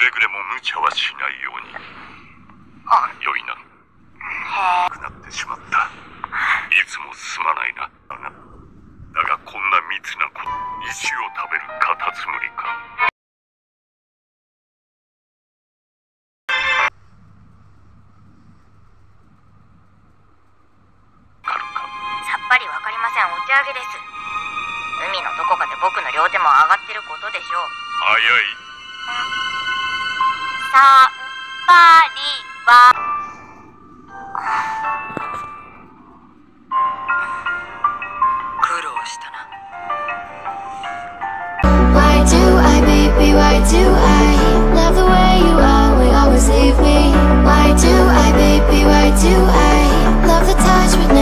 れぐれも無茶はしないように。よいな。くなってしまった。いつもすまないな。だがこんな密なこと、石を食べるカタツムリか。 さっぱりわかりません。お手上げです。海のどこかで僕の両手も上がってることでしょう。 早い。 さっぱりは苦労したな。 Why do I, baby, why do I love the way you are, we always leave me? Why do I, baby, why do I love the touch with